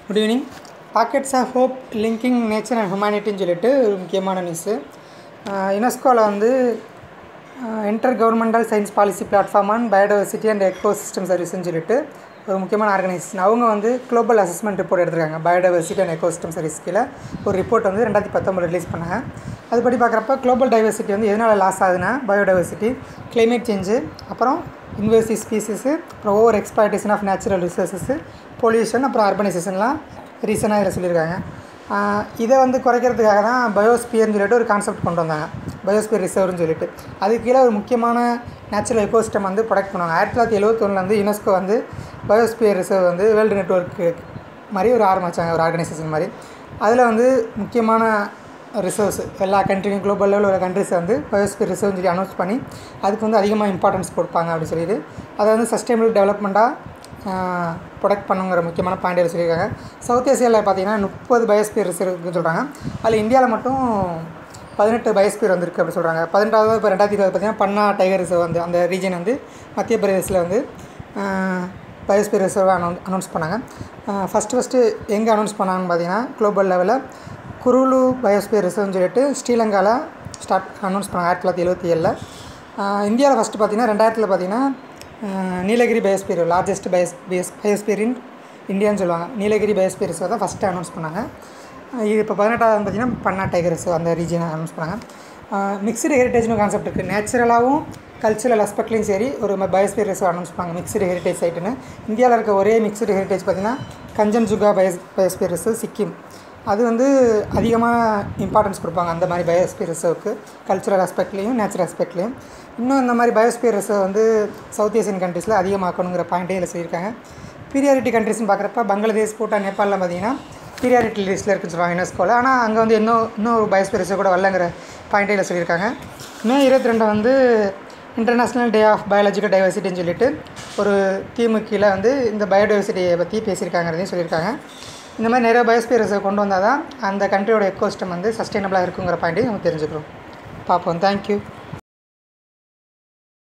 Good evening. Pockets of hope linking nature and ஹியூமனிட்டின்னு சொல்லிட்டு ஒரு முக்கியமான நியூஸு. யுனெஸ்கோவில் வந்து intergovernmental science policy platform on biodiversity and ecosystem சர்வீஸ்ன்னு சொல்லிட்டு ஒரு முக்கியமான ஆர்கனைசேஷன். அவங்க வந்து குளோபல் அசஸ்மெண்ட் ரிப்போர்ட் எடுத்திருக்காங்க. Biodiversity and ecosystem service கீழே ஒரு ரிப்போர்ட் வந்து 2019 ரிலீஸ் பண்ணாங்க. அதுபடி பார்க்குறப்ப குளோபல் டைவர்சிட்டி வந்து எதனால் லாஸ் ஆகுதுன்னா பயோடைவர்சிட்டி, கிளைமேட் சேஞ்சு, அப்புறம் இன்வேசிவ் ஸ்பீசிஸு, அப்புறம் over exploitation of natural resources, pollution, அப்புறம் அர்பனைசேஷன்லாம் ரீசனாக இதில் சொல்லியிருக்காங்க. இதை வந்து குறைக்கிறதுக்காக தான் பயோஸ்பியர்னு சொல்லிட்டு ஒரு கான்செப்ட் கொண்டு வந்தாங்க. பயோஸ்பியர் ரிசர்வ்னு சொல்லிட்டு அதுக்கு கீழே ஒரு முக்கியமான நேச்சுரல் எக்கோசிஸ்டம் வந்து ப்ரொடெக்ட் பண்ணுவாங்க. 1971 வந்து யுனெஸ்கோ வந்து பயோஸ்பியர் ரிசர்வ் வந்து வேர்ல்டு நெட்வொர்க்கு மாதிரி ஒரு ஆரம்பித்தாங்க, ஒரு ஆர்கனைசேஷன் மாதிரி. அதில் வந்து முக்கியமான ரிசர்வ்ஸ் எல்லா கண்ட்ரியும் குளோபல் லெவலில் உள்ள கண்ட்ரிஸை வந்து பயோஸ்பியர் ரிசர்வ்னு சொல்லி அனௌன்ஸ் பண்ணி அதுக்கு வந்து அதிகமாக இம்பார்ட்டன்ஸ் கொடுப்பாங்க அப்படின்னு சொல்லிட்டு அதை வந்து சஸ்டைனபிள் டெவலப்மெண்ட்டாக ப்ரொடெக்ட் பண்ணுங்கிற முக்கியமான பாயிண்ட் சொல்லியிருக்காங்க. சவுத் ஏசியாவில் பார்த்தீங்கன்னா 30 பயோஸ்பியர் ரிசர்வ்னு சொல்கிறாங்க. அதில் இந்தியாவில் மட்டும் 18 பயோஸ்பியர் வந்துருக்கு அப்படின்னு சொல்கிறாங்க. 18வது இப்போ 2020 பார்த்தீங்கன்னா பன்னா டைகர் ரிசர்வ் வந்து அந்த ரீஜன் வந்து மத்திய பிரதேசில் வந்து பயோஸ்பியர் ரிசர்வை அனௌன்ஸ் பண்ணாங்க. ஃபஸ்ட்டு எங்கே அனௌன்ஸ் பண்ணாங்கன்னு பார்த்தீங்கன்னா குளோபல் லெவலில் குருலு பயோஸ்பியர் ரிசர்வ்னு சொல்லிட்டு ஸ்ரீலங்காவில் அனௌன்ஸ் பண்ணாங்க 1977. இந்தியாவில் ஃபஸ்ட்டு பார்த்தீங்கன்னா 2000 பார்த்தீங்கன்னா Nilgiri biosphere largest biosphere in இந்தியான்னு சொல்லுவாங்க. நீலகிரி பயோஸ்பியர் ரிசர்வ் தான் ஃபஸ்ட்டு அனௌன்ஸ் பண்ணாங்க. இது இப்போ 18வது பார்த்தீங்கன்னா பன்னா டைகர் ரிசர்வ் அந்த ரீஜனை அனௌன்ஸ் பண்ணாங்க. மிக்சடு ஹெரிட்டேஜ்னு கான்செப்ட் இருக்குது. நேச்சுரலாகவும் கல்ச்சுரல் அஸ்பெக்ட்லையும் சரி ஒரு பயோஸ்பியர் ரிசர்வ் அனௌன்ஸ் பண்ணாங்க, மிக்சடு ஹெரிட்டேஜ் சைட்டுன்னு. இந்தியாவில் இருக்க ஒரே மிக்சடு ஹெரிட்டேஜ் பார்த்திங்கன்னா கஞ்சன்ஜுங்கா பயோஸ்பியர் ரிசர்வ் சிக்கிம். அது வந்து அதிகமாக இம்பார்ட்டன்ஸ் கொடுப்பாங்க அந்த மாதிரி பயோஸ்பியர் ரிசர்வுக்கு, கல்ச்சுரல் ஆஸ்பெக்ட்லேயும் நேச்சுரல் ஆஸ்பெக்ட்லேயும். இன்னும் இந்த மாதிரி பயோஸ்பியர் ரிசர்வ் வந்து சவுத் ஏசியன் கண்ட்ரீஸில் அதிகமாக்கணுங்கிற பாயிண்ட்டே இதில் சொல்லியிருக்காங்க. பீரியாரிட்டி கண்ட்ரிஸ்னு பார்க்குறப்ப பங்களாதேஷ், பூட்டான், நேபாளெலாம் பார்த்திங்கன்னா பீரியாரிட்டி லிஸ்ட்டில் இருக்குன்னு சொல்லுவாங்க யுனெஸ்கோவில். ஆனால் அங்கே வந்து இன்னும் ஒரு பயோஸ்பியர் ரிசர்வ் கூட வரலங்கிற பாயிண்ட்டே இதில் சொல்லியிருக்காங்க. மே 22 வந்து இன்டர்நேஷ்னல் டே ஆஃப் பயாலஜிக்கல் டைவர்சிட்டின்னு சொல்லிட்டு ஒரு தீமு கீழே வந்து இந்த பயோடைவர்சிட்டியை பற்றி பேசியிருக்காங்கிறதையும் சொல்லியிருக்காங்க. இந்த மாதிரி நிறைய பயோஸ்பியர் ரிசர்வ் கொண்டு வந்தால் தான் அந்த கண்ட்ரியோட எக்கோசிஸ்டம் வந்து சஸ்டைனபிளாக இருக்குங்கிற பாயிண்ட்டையும் நம்ம தெரிஞ்சுக்கிறோம். பார்ப்போம். தேங்க்யூ.